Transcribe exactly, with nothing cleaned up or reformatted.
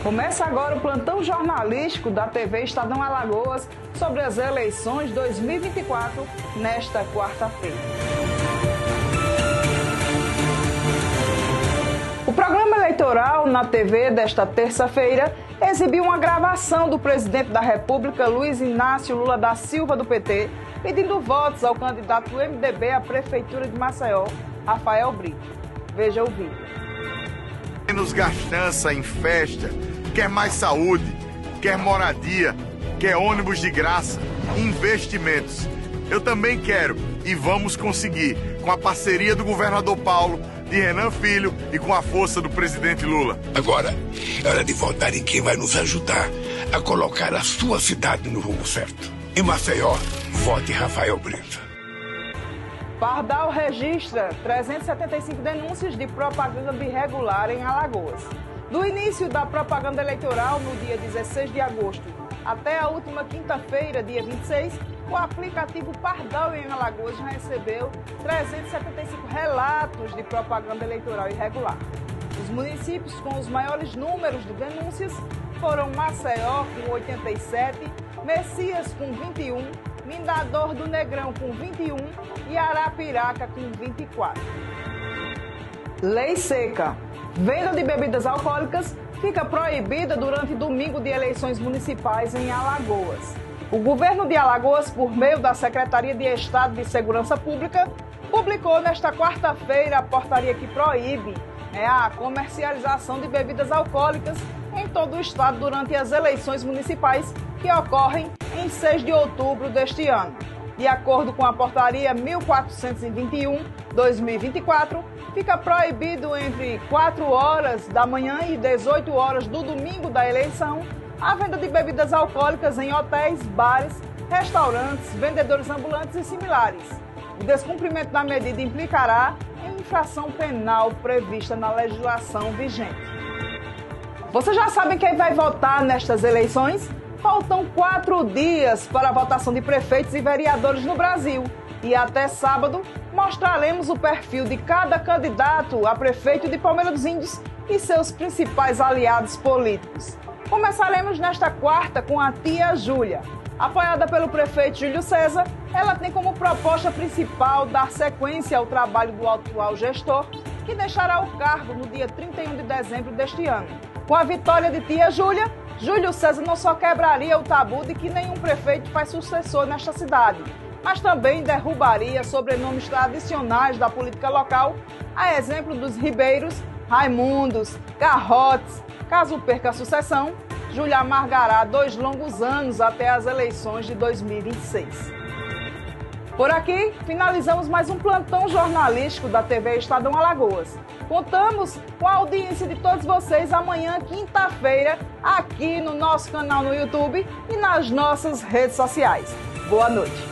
Começa agora o plantão jornalístico da T V Estadão Alagoas sobre as eleições dois mil e vinte e quatro, nesta quarta-feira. O programa eleitoral na T V desta terça-feira exibiu uma gravação do presidente da República, Luiz Inácio Lula da Silva, do P T, pedindo votos ao candidato do M D B à Prefeitura de Maceió, Rafael Brito. Veja o vídeo. Menos gastança em festa, quer mais saúde, quer moradia, quer ônibus de graça, investimentos. Eu também quero e vamos conseguir, com a parceria do governador Paulo, de Renan Filho e com a força do presidente Lula. Agora é hora de votar em quem vai nos ajudar a colocar a sua cidade no rumo certo. Em Maceió, vote Rafael Brito. Pardal registra trezentas e setenta e cinco denúncias de propaganda irregular em Alagoas. Do início da propaganda eleitoral, no dia dezesseis de agosto, até a última quinta-feira, dia vinte e seis, o aplicativo Pardal em Alagoas já recebeu trezentos e setenta e cinco relatos de propaganda eleitoral irregular. Os municípios com os maiores números de denúncias foram Maceió, com oitenta e sete, Messias, com vinte e um, Mindador do Negrão, com vinte e um e Arapiraca, com vinte e quatro. Lei seca. Venda de bebidas alcoólicas fica proibida durante domingo de eleições municipais em Alagoas. O governo de Alagoas, por meio da Secretaria de Estado de Segurança Pública, publicou nesta quarta-feira a portaria que proíbe né, a comercialização de bebidas alcoólicas em todo o estado durante as eleições municipais que ocorrem em seis de outubro deste ano. De acordo com a portaria mil quatrocentos e vinte e um barra dois mil e vinte e quatro, fica proibido entre quatro horas da manhã e dezoito horas do domingo da eleição a venda de bebidas alcoólicas em hotéis, bares, restaurantes, vendedores ambulantes e similares. O descumprimento da medida implicará em infração penal prevista na legislação vigente. Vocês já sabem quem vai votar nestas eleições? Faltam quatro dias para a votação de prefeitos e vereadores no Brasil. E até sábado mostraremos o perfil de cada candidato a prefeito de Palmeira dos Índios e seus principais aliados políticos. Começaremos nesta quarta com a tia Júlia. Apoiada pelo prefeito Júlio César, ela tem como proposta principal dar sequência ao trabalho do atual gestor, que deixará o cargo no dia trinta e um de dezembro deste ano. Com a vitória de tia Júlia, Júlio César não só quebraria o tabu de que nenhum prefeito faz sucessor nesta cidade, mas também derrubaria sobrenomes tradicionais da política local, a exemplo dos Ribeiros, Raimundos, Garrotes. Caso perca a sucessão, Júlia amargará dois longos anos até as eleições de dois mil e vinte e seis. Por aqui, finalizamos mais um plantão jornalístico da T V Estadão Alagoas. Contamos com a audiência de todos vocês amanhã, quinta-feira, aqui no nosso canal no YouTube e nas nossas redes sociais. Boa noite.